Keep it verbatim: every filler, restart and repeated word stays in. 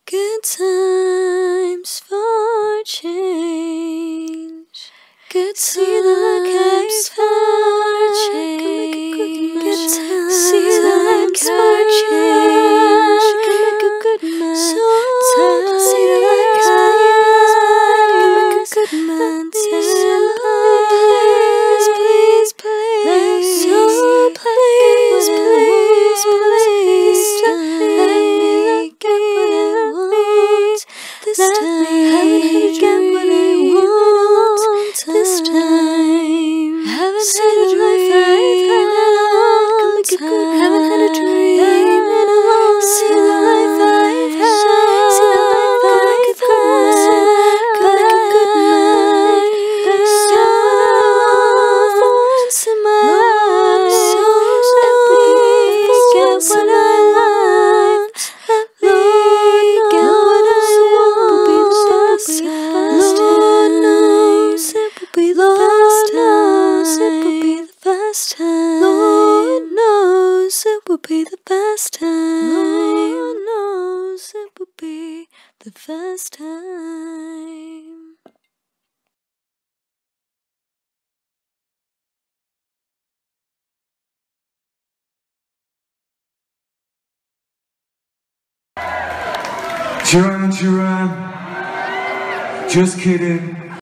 Good times for change. Good times see the caves for change. Good times see the for change. Can make a good man. So see the caves can make a good man. Please, please, please, so please, please, please, let me get what I want. This time, get what I want. This time, haven't had a dream in a long time. Haven't had a dream in a long time. See the life I've had. See the life I've had. Could make a good man. So once in my life, so please get what I want. Let me get what I want. Lord knows it will be the first time. Lord knows it will be the first time. Lord knows it will be the first time. Lord knows it will be the first time. Sharon, Sharon, just kidding.